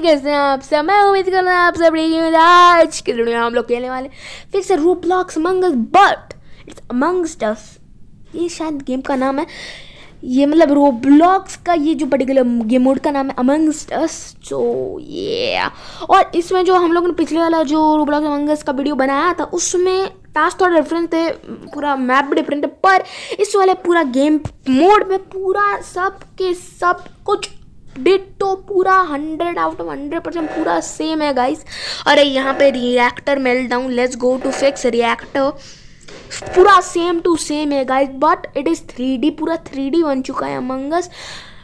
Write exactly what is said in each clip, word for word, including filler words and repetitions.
कैसे हैं आप सब? मैं उम्मीद कर रहा हूँ आप सब ठीक हैं। आज के वीडियो में हम लोग खेलने वाले फिर से Roblox Among Us, but it's amongst us. ये शायद गेम का नाम है, ये मतलब रोब्लॉक्स का ये जो पर्टिकुलर गेम मोड का नाम है अमंगस्ट अस। तो ये और इसमें जो हम लोग ने पिछले वाला जो रोब्लॉक्स अमंग अस का वीडियो बनाया था उसमें टास्क थोड़ा डिफरेंट थे, पूरा मैप भी डिफरेंट है, पर इस वाले पूरा गेम मोड में पूरा सब के सब कुछ डिट्टो पूरा hundred out of hundred percent पूरा सेम है गाइस। अरे यहाँ पे reactor melt down, let's go to fix reactor, पूरा सेम टू सेम है guys, but it is three D, पूरा थ्री डी बन चुका है अमंग अस।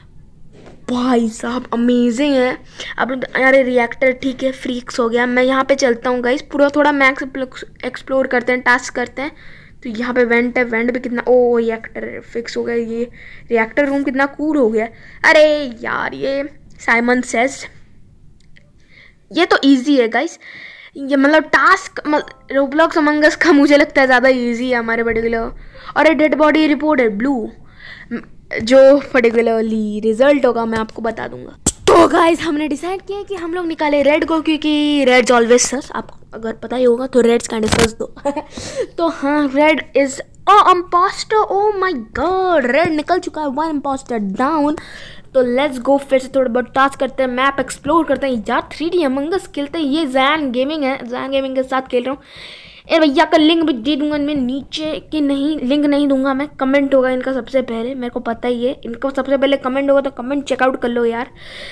भाई साहब अमेजिंग है। अब अरे रिएक्टर ठीक है फ्रीक्स हो गया, मैं यहाँ पे चलता हूँ गाइस, पूरा थोड़ा मैक्स एक्सप्लोर करते हैं, टास्क करते हैं। तो यहाँ पे वेंट है, वेंट भी कितना, ओ रिएक्टर फिक्स हो गया, ये रिएक्टर रूम कितना कूल हो गया। अरे यार ये साइमन सेज, ये तो इजी है गाइस, ये मतलब टास्क रोब्लॉक्स अमंग अस का मुझे लगता है ज़्यादा इजी है हमारे पर्टिकुलर। और डेड बॉडी रिपोर्ट है ब्लू, जो पर्टिकुलरली रिजल्ट होगा मैं आपको बता दूंगा। तो गाइस हमने डिसाइड किया कि हम लोग निकाले रेड को, क्योंकि रेड्स ऑलवेज सस, आपको अगर पता ही होगा तो रेड्स काइंड ऑफ सस दो। तो हाँ red is oh impostor, oh my god red निकल चुका है, वन इम्पोस्टर डाउन। तो लेट्स गो फिर से थोड़ा बहुत टास्क करते हैं, मैप एक्सप्लोर करते हैं यार, थ्री डी अमंग अस खेलते हैं। ये जैन गेमिंग है, जैन गेमिंग के साथ खेल रहा हूँ। ए भैया का लिंक भी दे दूंगा मैं नीचे, कि नहीं लिंक नहीं दूंगा मैं, कमेंट होगा इनका सबसे पहले, मेरे को पता ही है इनका सबसे पहले कमेंट होगा, तो कमेंट चेकआउट कर लो यार।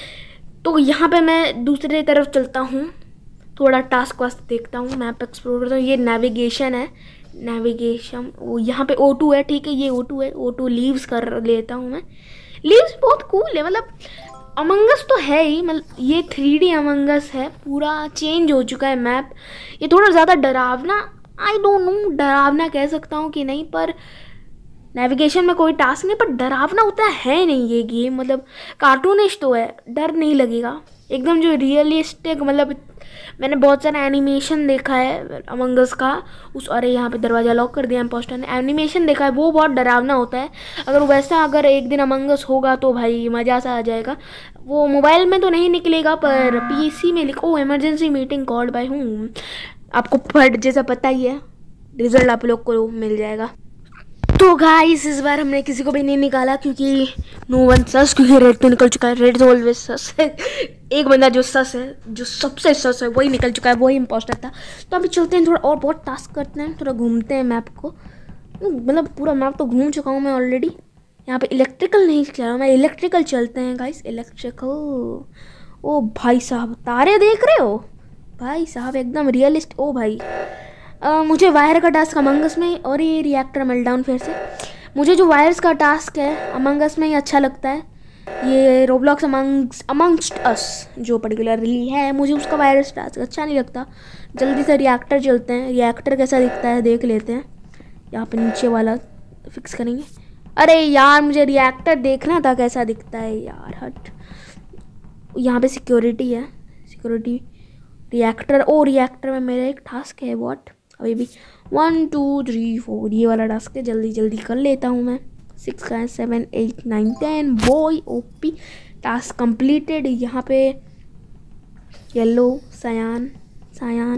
तो यहाँ पे मैं दूसरी तरफ चलता हूँ, थोड़ा टास्क वास्ते देखता हूँ, मैप एक्सप्लोर करता हूँ। ये नेविगेशन है, नेविगेशन वो यहाँ पे ओ टू है, ठीक है ये ओ टू है, ओ टू लीव्स कर लेता हूँ मैं। लीव्स बहुत कूल है, मतलब अमंग अस तो है ही, मतलब ये थ्री डी अमंग अस है, पूरा चेंज हो चुका है मैप। ये थोड़ा ज़्यादा डरावना, आई डोंट नो डरावना कह सकता हूँ कि नहीं, पर नेविगेशन में कोई टास्क नहीं, पर डरावना होता है नहीं ये गेम, मतलब कार्टूनिश तो है, डर नहीं लगेगा एकदम जो रियलिस्टिक, मतलब मैंने बहुत सारा एनिमेशन देखा है अमंग अस का उस, अरे यहाँ पे दरवाज़ा लॉक कर दिया इम्पोस्टर ने, एनिमेशन देखा है वो बहुत डरावना होता है। अगर वैसा अगर एक दिन अमंग अस होगा तो भाई मज़ा सा आ जाएगा। वो मोबाइल में तो नहीं निकलेगा पर पीसी में लिखो इमरजेंसी मीटिंग कॉल्ड बाय हूँ, आपको फट जैसा पता ही है, रिजल्ट आप लोग को मिल जाएगा। तो गाइस इस बार हमने किसी को भी नहीं निकाला, क्योंकि नो वन सस, क्योंकि रेड तो निकल चुका है, रेड ऑलवेज सस है। एक बंदा जो सस है, जो सबसे सस है वही निकल चुका है, वही इम्पोस्टर था। तो अभी चलते हैं थोड़ा और बहुत टास्क करते हैं, थोड़ा घूमते हैं मैप को, मतलब पूरा मैप तो घूम चुका हूँ मैं ऑलरेडी। यहाँ पे इलेक्ट्रिकल नहीं चला मैं, इलेक्ट्रिकल चलते हैं गाइस, इलेक्ट्रिकल। ओ भाई साहब तारे देख रहे हो भाई साहब, एकदम रियलिस्ट। ओ भाई Uh, मुझे वायर का टास्क अमंग अस में, और ये रिएक्टर मेल्टडाउन फिर से, मुझे जो वायर्स का टास्क है अमंग अस में ये अच्छा लगता है। ये रोब्लॉक्स अमंग अमंगस्ट अस जो पर्टिकुलरली है, मुझे उसका वायर्स टास्क अच्छा नहीं लगता। जल्दी से रिएक्टर चलते हैं, रिएक्टर कैसा दिखता है देख लेते हैं। यहाँ पे नीचे वाला फिक्स करेंगे। अरे यार मुझे रिएक्टर देखना था कैसा दिखता है यार, हट। यहाँ पे सिक्योरिटी है, सिक्योरिटी रिएक्टर, ओ रिएक्टर में मेरा एक टास्क है व्हाट, अभी भी वन टू थ्री फोर ये वाला टास्क है, जल्दी जल्दी कर लेता हूँ मैं। Six five seven eight nine ten boy OP task completed. यहाँ पे येलो सयान, सयान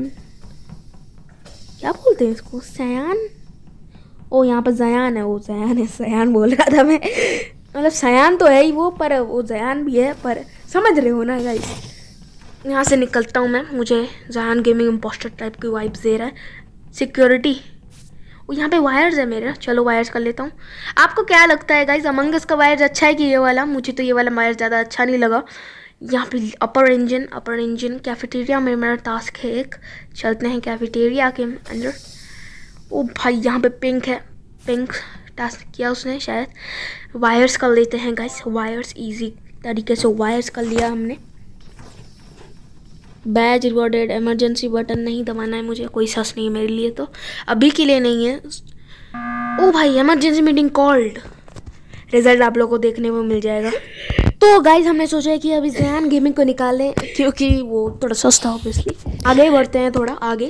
क्या बोलते हैं इसको, सयान, ओ यहाँ पर जयान है, वो जयान है, सयान बोल रहा था मैं, मतलब सयान तो है ही वो, पर वो जयान भी है, पर समझ रहे हो ना गाइस। यहाँ से निकलता हूँ मैं, मुझे जयान गेमिंग इम्पोस्टर टाइप की वाइब्स दे रहा है। सिक्योरिटी, वो यहाँ पे वायर्स है मेरा, चलो वायर्स कर लेता हूँ। आपको क्या लगता है गाइस अमंग अस का वायर्स अच्छा है कि ये वाला? मुझे तो ये वाला वायर्स ज़्यादा अच्छा नहीं लगा। यहाँ पे upper engine, upper engine cafeteria में मेरा टास्क है एक, चलते हैं कैफेटेरिया के अंदर। ओ भाई यहाँ पे पिंक है, पिंक टास्क किया उसने शायद। वायर्स कर लेते हैं गाइस, वायर्स ईजी तरीके से वायर्स कर लिया हमने। बैज रिवॉर्डेड, इमरजेंसी बटन नहीं दबाना है मुझे, कोई सस नहीं है मेरे लिए, तो अभी के लिए नहीं है। ओ भाई इमरजेंसी मीटिंग कॉल्ड, रिजल्ट आप लोगों को देखने को मिल जाएगा। तो गाइज हमने सोचा है कि अभी जैन गेमिंग को निकालें, क्योंकि वो थोड़ा सस्ता ऑब्वियसली। आगे बढ़ते हैं थोड़ा आगे।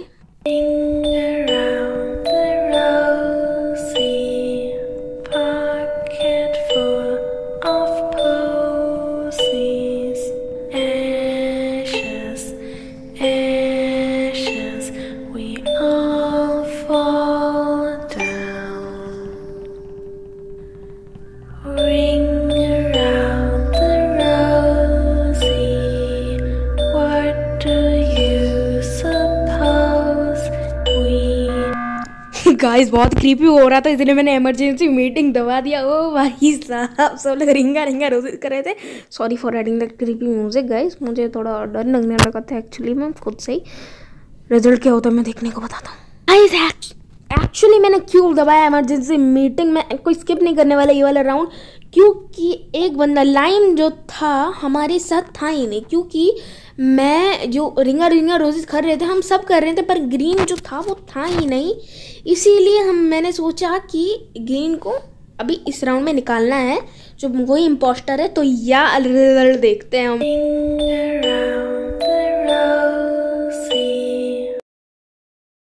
गाइस बहुत क्रीपी हो रहा था, इसलिए मैंने इमरजेंसी मीटिंग दबा दिया। ओ भाई साहब, सब लोग रिंगा रिंगा रोज कर रहे थे। Sorry for adding that creepy music guys, मुझे थोड़ा डर लगने लगा था एक्चुअली में खुद से ही। रिजल्ट क्या होता है मैं देखने को बताता हूँ गाइस। एक्चुअली मैंने क्यों दबाया इमरजेंसी मीटिंग में, कोई स्किप नहीं करने वाला ये वाला राउंड, क्योंकि एक बंदा लाइम जो था हमारे साथ था ही नहीं। क्योंकि मैं जो रिंगा रिंगा रोजेस कर रहे थे, हम सब कर रहे थे, पर ग्रीन जो था वो था ही नहीं। इसीलिए हम मैंने सोचा कि ग्रीन को अभी इस राउंड में निकालना है, जो वही इम्पोस्टर है। तो या रिजल्ट देखते हैं हम।